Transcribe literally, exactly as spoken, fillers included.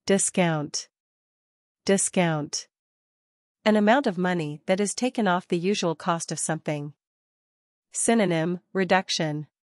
Discount. Discount. An amount of money that is taken off the usual cost of something. Synonym, reduction.